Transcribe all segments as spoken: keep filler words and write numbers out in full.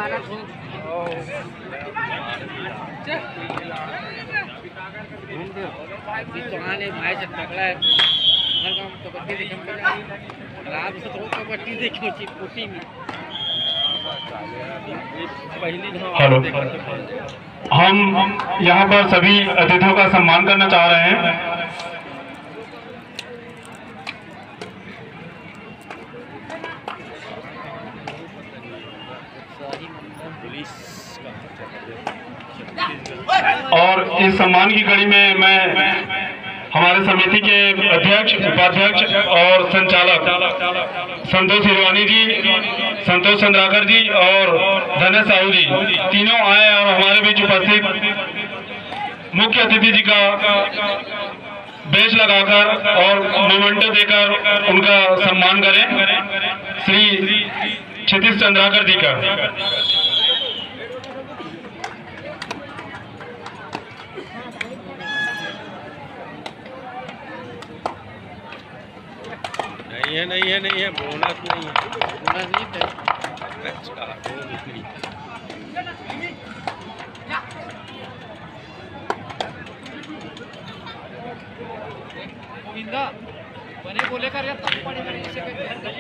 Hello, हम यहाँ पर सभी अतिथियों का सम्मान करना चाह रहे हैं। और इस सम्मान की कड़ी में मैं हमारे समिति के अध्यक्ष, उपाध्यक्ष और संचालक संतोष हिरवानी जी, संतोष चंद्राकर जी और धनेश साहू जी तीनों आए और हमारे बीच उपस्थित मुख्य अतिथि जी का बेच लगाकर और मोमेंटो देकर उनका सम्मान करें। श्री क्षितिज चंद्राकर जी का। नहीं है नहीं है नहीं है बोनस नहीं है, बोनस नहीं है। अच्छा गोविंदा बने बोले कर यार तब पड़े मेरे से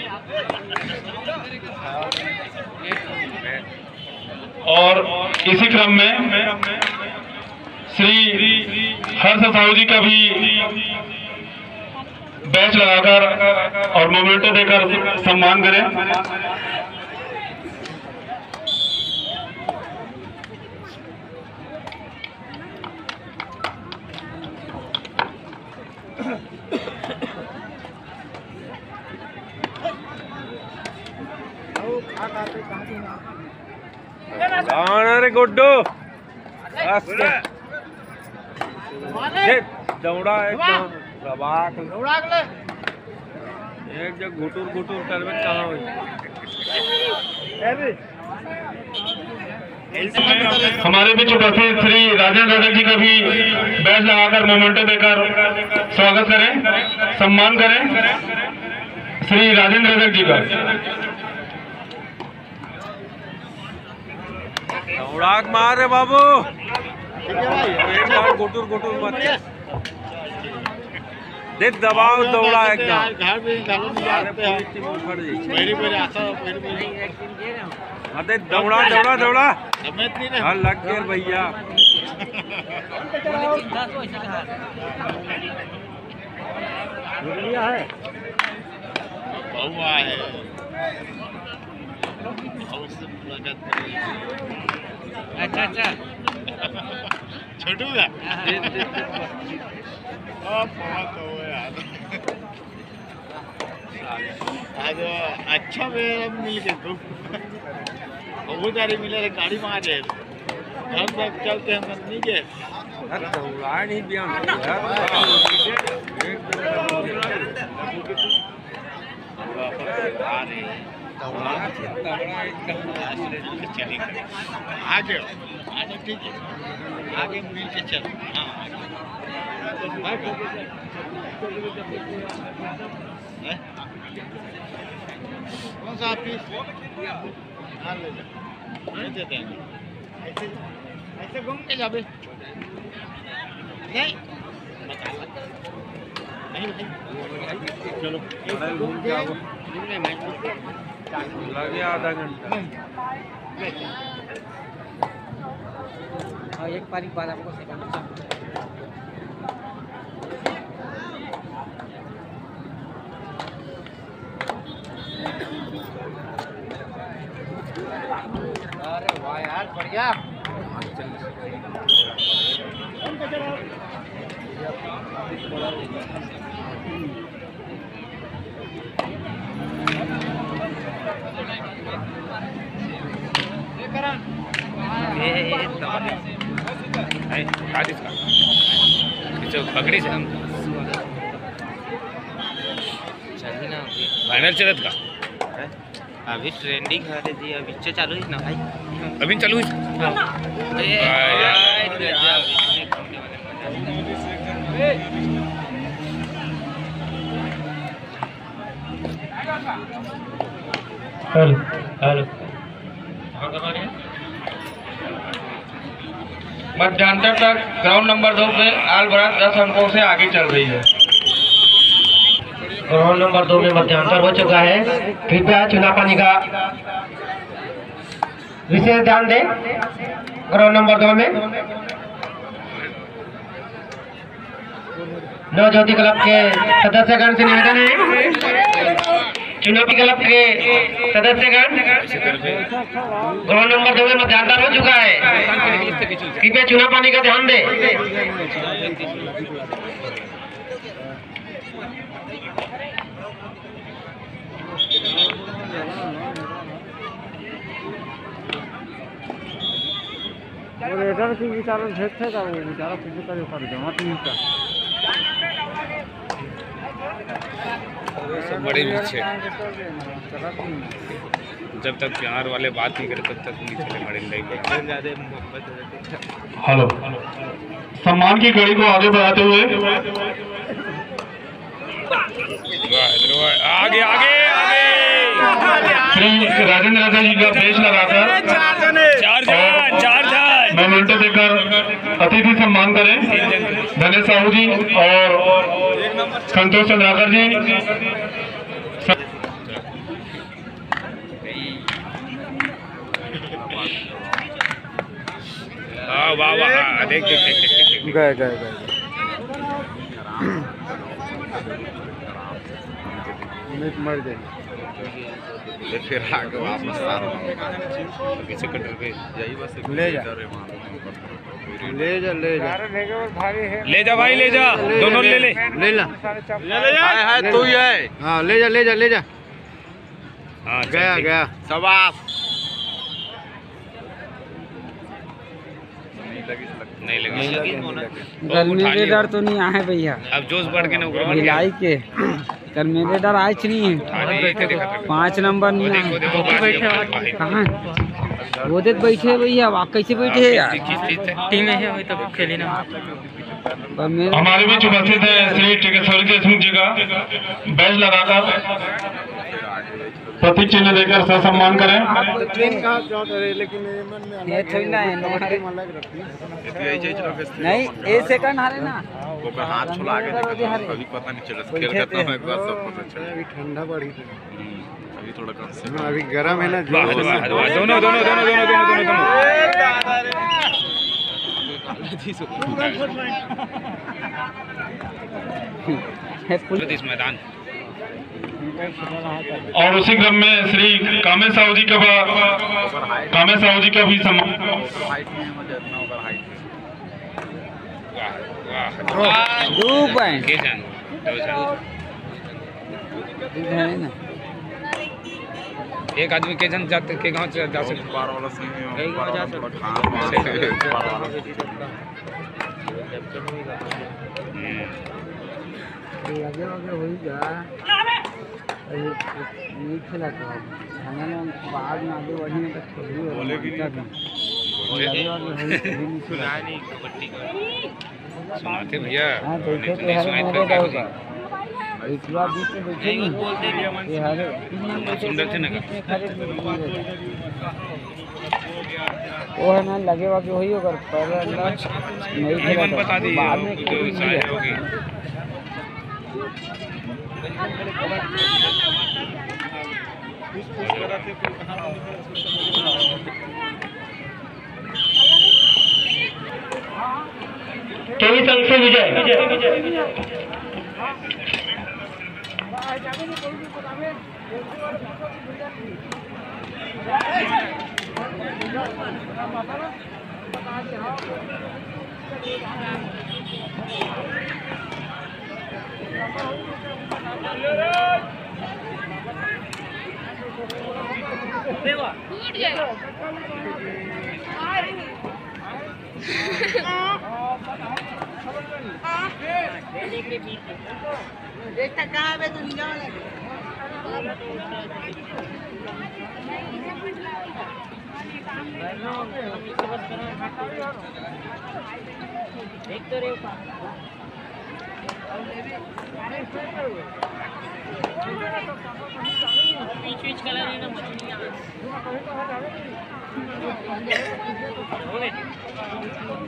और इसी क्रम में श्री हर्ष साहू जी का भी बैच लगाकर और मोमेंटो देकर सम्मान करें। अरे गुड्डू दौड़ा एकदम एक जग घुटुर घुटुर करवे कहाँ हुई। हमारे बीच उपस्थित श्री राजेंद्र रजक जी का भी बैच लगाकर मोमेंटो देकर स्वागत करें, सम्मान करें श्री राजेंद्र रजक जी का। दौड़ाक मार रे बाबू, एक बार घुटुर घुटुर मत दे, दबाव दौड़ा एकदम। अरे दौड़ा दौड़ा दौड़ा हाँ लग गया भैया। अच्छा अच्छा छोटू का आज अच्छा मेरा मिल के तो बहुत सारी मिले रे गाड़ी में आ जाए हम सब चलते हैं नहीं के दौड़ा नहीं बयान आगे आगे ठीक है, आगे मिल के चल। कौन सा पीस हाँ ले जा, नहीं देते हैं ऐसे ऐसे घूम के जाबे नहीं नहीं चलो घूम के लगे आधा घंटा। हाँ एक पारी बाद आपको अरे वाह यार बढ़िया। पकड़ी से फाइनल चलत का अभी ट्रेंडिंग है जी, अभी चालू है ना भाई, अभी चालू है। हेलो हेलो मध्यांतर तक ग्राउंड नंबर दो पे आल बरात दस अंकों से आगे चल रही है। ग्राउंड नंबर दो में मध्यांतर हो चुका है। कृपया चुनाव पानी का विशेष ध्यान दें। ग्राउंड नंबर दो में नव ज्योति क्लब के सदस्यगण से निवेदन है, चुनावी क्लब के सदस्यगण ग्राउंड नंबर दो में मध्यांतर हो चुका है। कृपया चुनाव पानी का ध्यान दें। रेडर की बेचारा भेजते था, वो बेचारा किसी का कर जमा नहीं था। सब बड़े पीछे, जब तक प्यार वाले बात नहीं करे तब तक नहीं चले बड़े नहीं। हेलो, सम्मान की घड़ी को आगे बढ़ाते हुए आगे आगे आगे श्री राजेंद्र राजा जी का पेश लगाकर चार जन चार जन मोमेंटो देकर अतिथि सम्मान करें। धनेश साहू जी और संतोष चंद्राकर जी। वाह वाह वाह, देख देख देख गए गए गए मर गए फिर आगे वापस पीछे कटर पे ले जा ले जा ले जा ले जा भाई, ले जा, दोनों ले ले ले ला है तू ही है। हाँ ले जा ले जा ले जा। हाँ चल, गया ठीक। गया शाबाश। नहीं लगी गर्मी के डर तो नहीं आए भैया, अब जोश बढ़ के ना ऊपर भिलाई के गर्मी के डर आज नहीं है। पाँच नंबर नहीं आए। कहाँ वो देख बैठे हैं भैया, आप कैसे बैठे हैं यार? टीम है वही तो खेली ना। पर मेरे हमारे बीच उपस्थित है श्री टिकेश्वरी देशमुख जी का बैज लगाकर प्रतीक चिन्ह देकर सम्मान करें। ट्रेन कहाँ चौथ रहे, लेकिन मेरे मन में ये थोड़ी ना है, अलग अलग रखती है। नहीं एक सेकंड हारे ना, हाथ छुला के अभी पता नहीं चला, खेल खत्म होने के बाद सब पता चला। अभी ठंडा बढ़ी थी, अभी थोड़ा कम से हाँ, अभी गर्म है ना। वाह वाह वाह, दोनों दोनों दोनों दोनों दोनों दोनों दोनों इस मैदान। और उसी क्रम में श्री कामेश साहू जी का कामेश साहू जी का भी सम्मान। हाइट में मुझे इतना ओवर हाइट वाह वाह, दो पॉइंट के जान दो जान है ना। एक आदमी के जन जाते के गांव से जा सकते। बार वाला सही है, बार वाला थोड़ा खाना लगे लगे हो ही जा नहीं खेला तो हमारे बाद में आगे बढ़ने तक खेली बोलेगी सुनानी कबड्डी का सुनाते भैया, हाँ नहीं देखे तो तो नहीं है सुनाई मेरे तो क्या होगा। होगी। एक बार बीच में बैठे नहीं, नहीं वो बोलते नहीं। ये हरे तीन नंबर से सुंदर थे ना। बीच में खड़े वो है ना लगे वाके वही होगा। पहले अंदर नहीं नहीं खेला मन था, बता दी बाद में जो शायद होगी। चौबीस अंक से विजय। देखता कहाँ है दुनिया वाले देख तो रे बीच बीच कलर है ना मछलियाँ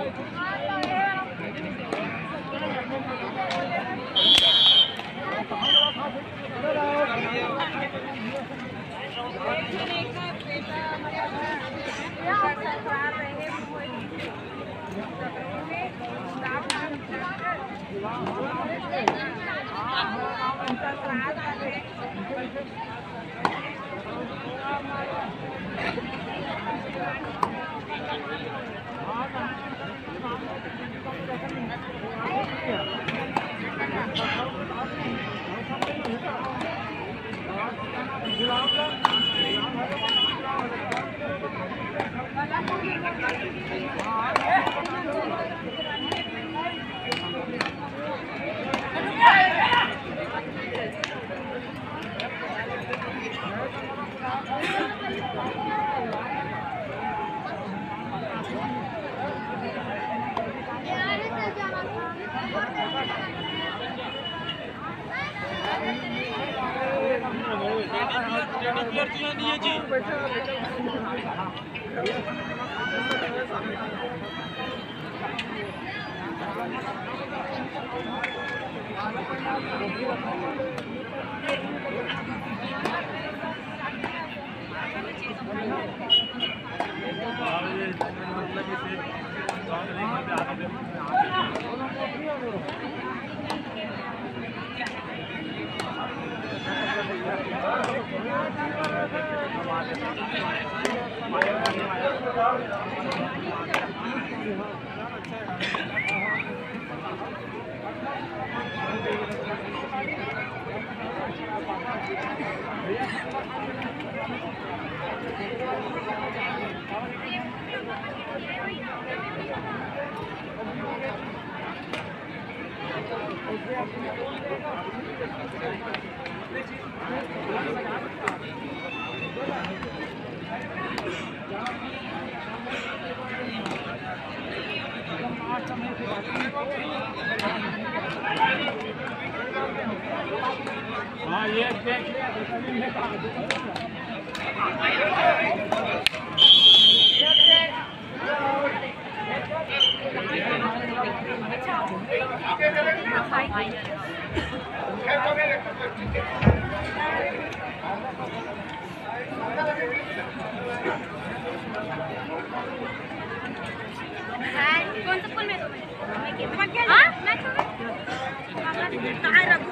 कौन सा फूल में तुम्हें हाँ मैं तुम्हें कहाँ रखूँ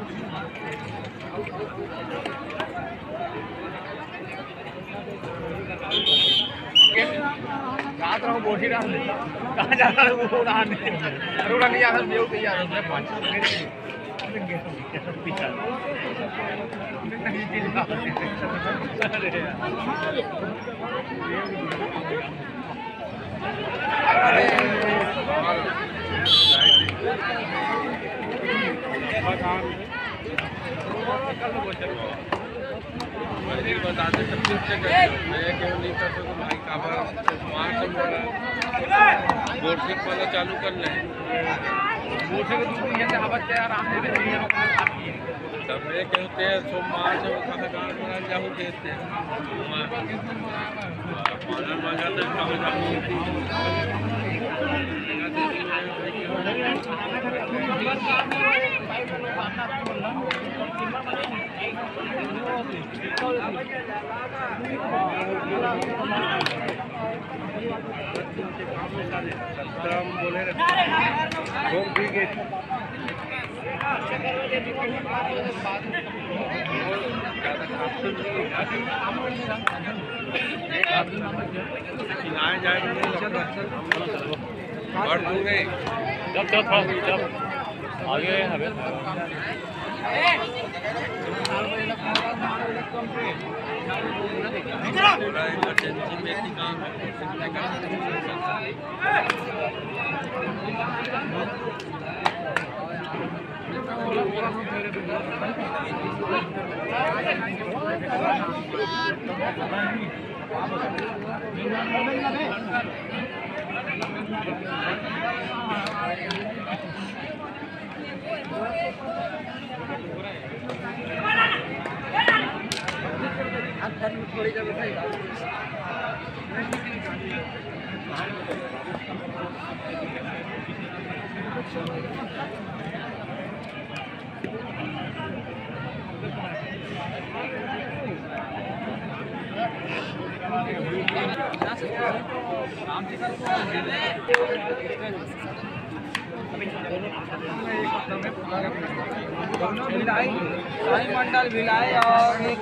रात रहो बोटी डाल दे कहाँ जा रहा है वो उड़ाने अरे उड़ा नहीं जा रहा बेव तैयार है मैं पाँच बता दे सब कुछ मैं क्यों नहीं कर सकता भाई का बोर्ड से वाला चालू कर ले बोर्ड से दूसरी है हवा क्या आराम से रहती है तब मैं कहते हैं सोमवार से कहाँ कहाँ बना जाऊँ कहते हैं माना माना तो कहाँ जाऊँ बोले ठीक है खिलाए जाएंगे और दूंगे जब जब जब आगे हमें इमरजेंसी में काम थोड़ी जगह दोनों भिलाई साई मंडल भिलाई और एक